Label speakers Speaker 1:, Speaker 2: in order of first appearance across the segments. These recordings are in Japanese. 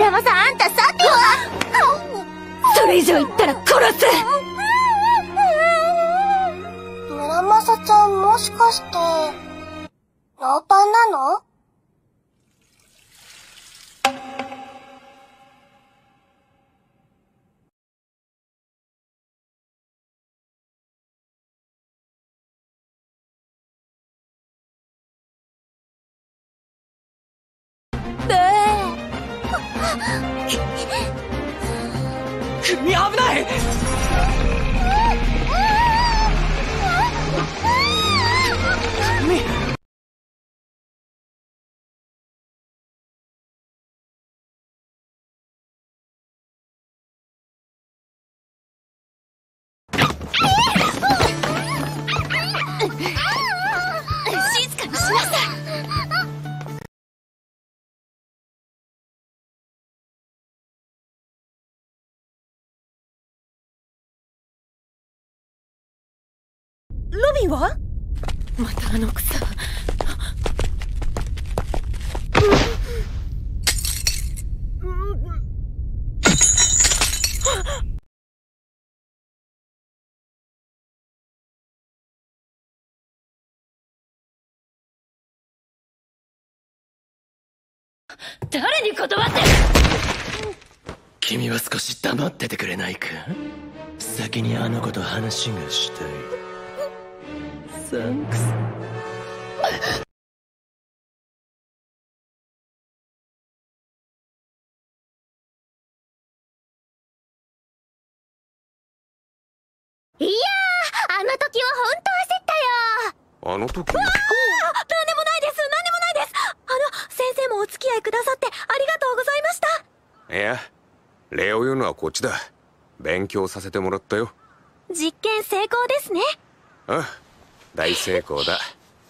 Speaker 1: 村正、あんたさては。それ以上言ったら殺す。
Speaker 2: 村正ちゃん、もしかしてノーパンなの？
Speaker 3: 君危ない！
Speaker 1: 静かにしなさい。ロビンは？またあの草。誰に断って。
Speaker 4: 君は少し黙っててくれないか？先にあの子と話がしたい。サンクス。
Speaker 1: いやー、あの時は本当焦ったよ。
Speaker 5: あの時？
Speaker 1: なんでもないです、なんでもないです。先生もお付き合いくださってありがとうございました。
Speaker 5: いや、礼を言うのはこっちだ。勉強させてもらったよ。
Speaker 1: 実験成功ですね。
Speaker 5: ああ、大成功だ。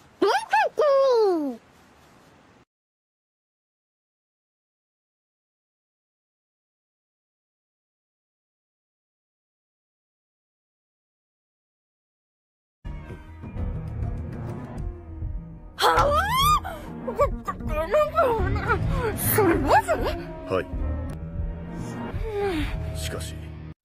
Speaker 1: それマジ？
Speaker 6: はい。しかし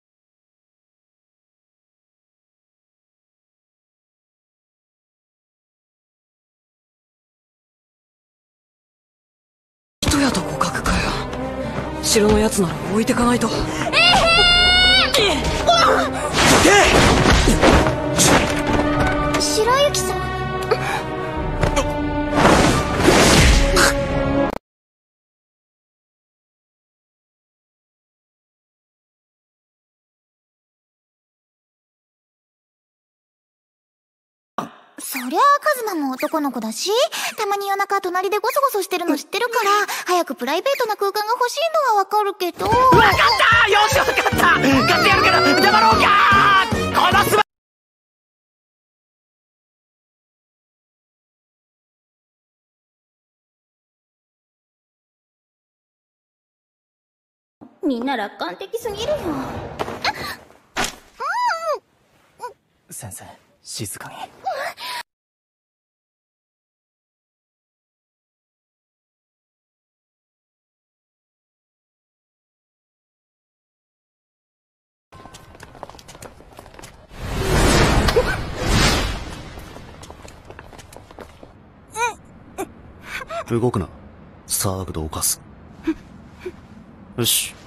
Speaker 3: 人やと互角かよ。城のやつなら置いてかないと。
Speaker 2: 白雪さん。そりゃあカズマも男の子だし、たまに夜中隣でゴソゴソしてるの知ってるから、早くプライベートな空間が欲しいのはわかるけど。わか
Speaker 3: った！よしわかった！買ってやるから黙ろうか！このすば
Speaker 1: みんな楽観的すぎるよ。
Speaker 4: 先生、静かに。
Speaker 6: 動くな。サーグドを犯す。よし、